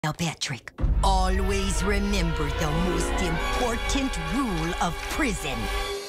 Now, Patrick, always remember the most important rule of prison.